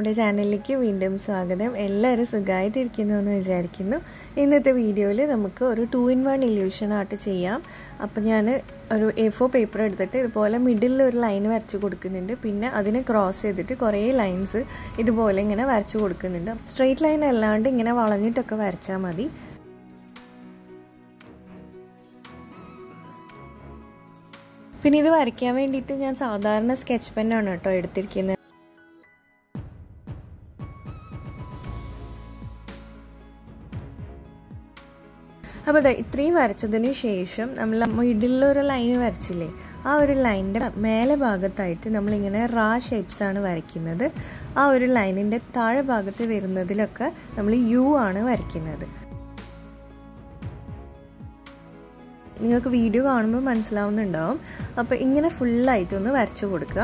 എൻ്റെ ചാനലിലേക്ക് വീണ്ടും സ്വാഗതം. എല്ലാവരും സുഖമായിട്ടിരിക്കുന്നു എന്ന് വിചാരിക്കുന്നു. ഇന്നത്തെ വീഡിയോയിൽ നമുക്ക് ഒരു 2-in-1 ഇല്യൂഷൻ ആർട്ട് ചെയ്യാം. അപ്പോൾ ഞാൻ ഒരു A4 പേപ്പർ എടുത്തിട്ട് ഇതുപോലെ മിഡിലിൽ ഒരു ലൈൻ വരച്ച് കൊടുക്കുന്നുണ്ട്. പിന്നെ അതിനെ ക്രോസ് ചെയ്തിട്ട് കുറേ ലൈൻസ് ഇതുപോലെ ഇങ്ങനെ വരച്ച് കൊടുക്കുന്നുണ്ട്. സ്ട്രെയിറ്റ് ലൈൻ അല്ലാണ്ട് ഇങ്ങനെ വളഞ്ഞിട്ടൊക്കെ വരച്ചാൽ മതി. പിന്നെ ഇത് വരയ്ക്കാൻ വേണ്ടിയിട്ട് ഞാൻ സാധാരണ സ്കെച്ച് പെന്നാണ് കേട്ടോ എടുത്തിരിക്കുന്നത്. അപ്പോൾ ഇത്രയും വരച്ചതിന് ശേഷം നമ്മൾ മിഡിലൊരു ലൈൻ വരച്ചില്ലേ, ആ ഒരു ലൈനിൻ്റെ മേലെ ഭാഗത്തായിട്ട് നമ്മളിങ്ങനെ ഷേപ്സാണ് വരയ്ക്കുന്നത്. ആ ഒരു ലൈനിൻ്റെ താഴെ ഭാഗത്ത് വരുന്നതിലൊക്കെ നമ്മൾ U ആണ് വരയ്ക്കുന്നത്. നിങ്ങൾക്ക് വീഡിയോ കാണുമ്പോൾ മനസ്സിലാവുന്നുണ്ടാവും. അപ്പോൾ ഇങ്ങനെ ഫുള്ളായിട്ടൊന്ന് വരച്ചു കൊടുക്കുക.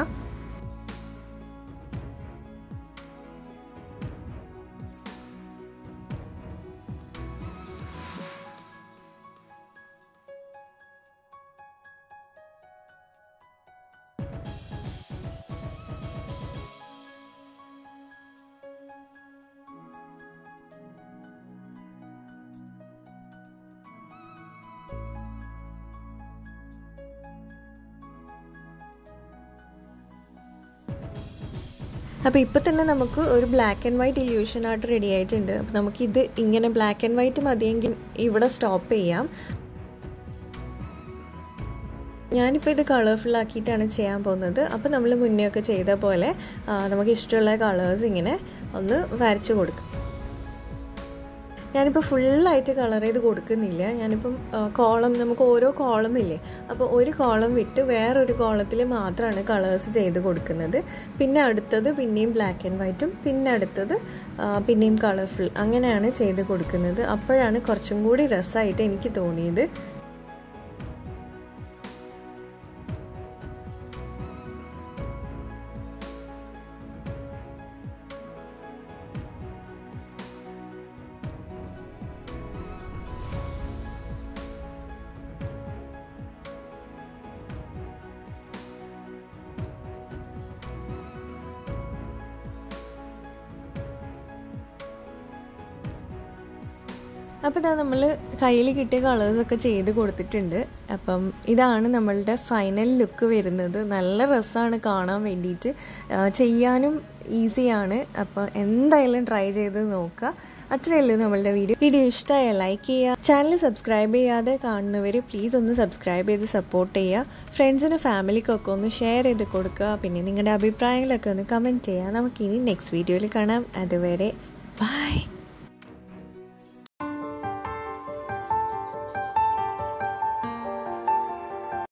അപ്പോൾ ഇപ്പോൾ തന്നെ നമുക്ക് ഒരു black and white illusion art ready ആയിട്ടുണ്ട്. അപ്പോൾ നമുക്കിത് ഇങ്ങനെ ബ്ലാക്ക് ആൻഡ് വൈറ്റ് മതിയെങ്കിൽ ഇവിടെ സ്റ്റോപ്പ് ചെയ്യാം. ഞാനിപ്പോൾ ഇത് കളർഫുൾ ആക്കിയിട്ടാണ് ചെയ്യാൻ പോകുന്നത്. അപ്പോൾ നമ്മൾ മുന്നേ ഒക്കെ ചെയ്ത പോലെ നമുക്ക് ഇഷ്ടമുള്ള കളേഴ്സ് ഇങ്ങനെ ഒന്ന് വരച്ച് കൊടുക്കും. ഞാനിപ്പോൾ ഫുള്ളായിട്ട് കളർ ചെയ്ത് കൊടുക്കുന്നില്ല. ഞാനിപ്പം കോളം, നമുക്ക് ഓരോ കോളം ഇല്ലേ, അപ്പോൾ ഒരു കോളം വിട്ട് വേറൊരു കോളത്തിൽ മാത്രമാണ് കളേഴ്സ് ചെയ്ത് കൊടുക്കുന്നത്. പിന്നെ അടുത്തത് പിന്നെയും ബ്ലാക്ക് ആൻഡ് വൈറ്റും, പിന്നെ അടുത്തത് പിന്നെയും കളർഫുൾ, അങ്ങനെയാണ് ചെയ്ത് കൊടുക്കുന്നത്. അപ്പോഴാണ് കുറച്ചും കൂടി രസമായിട്ട് എനിക്ക് തോന്നിയത്. അപ്പോൾ ഇതാ നമ്മൾ കയ്യിൽ കിട്ടിയ കളേഴ്സൊക്കെ ചെയ്ത് കൊടുത്തിട്ടുണ്ട്. അപ്പം ഇതാണ് നമ്മളുടെ ഫൈനൽ ലുക്ക് വരുന്നത്. നല്ല രസമാണ് കാണാൻ വേണ്ടിയിട്ട്, ചെയ്യാനും ഈസിയാണ്. അപ്പോൾ എന്തായാലും ട്രൈ ചെയ്ത് നോക്കുക. അത്രയേ ഉള്ളൂ നമ്മളുടെ വീഡിയോ ഇഷ്ടമായ ലൈക്ക് ചെയ്യുക. ചാനൽ സബ്സ്ക്രൈബ് ചെയ്യാതെ കാണുന്നവർ പ്ലീസ് ഒന്ന് സബ്സ്ക്രൈബ് ചെയ്ത് സപ്പോർട്ട് ചെയ്യുക. ഫ്രണ്ട്സിനും ഫാമിലിക്കൊക്കെ ഒന്ന് ഷെയർ ചെയ്ത് കൊടുക്കുക. പിന്നെ നിങ്ങളുടെ അഭിപ്രായങ്ങളൊക്കെ ഒന്ന് കമൻറ്റ് ചെയ്യുക. നമുക്കിനി നെക്സ്റ്റ് വീഡിയോയിൽ കാണാം. അതുവരെ ബൈ.